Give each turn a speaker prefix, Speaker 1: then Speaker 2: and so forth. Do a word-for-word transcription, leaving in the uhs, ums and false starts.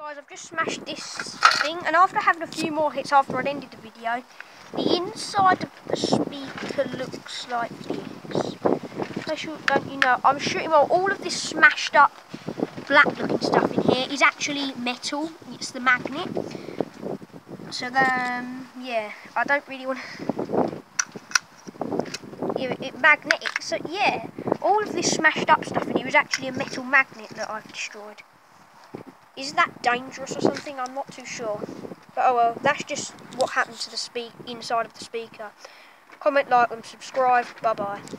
Speaker 1: Guys, I've just smashed this thing, and after having a few more hits after I'd ended the video, the inside of the speaker looks like this. I should, don't you know, I'm shooting well, all of this smashed up black looking stuff in here is actually metal. It's the magnet. So then, yeah, I don't really want to... Yeah, it magnetic. So yeah, all of this smashed up stuff in here is actually a metal magnet that I've destroyed. Is that dangerous or something? I'm not too sure. But oh well, that's just what happened to the speak inside of the speaker. Comment, like and subscribe. Bye bye.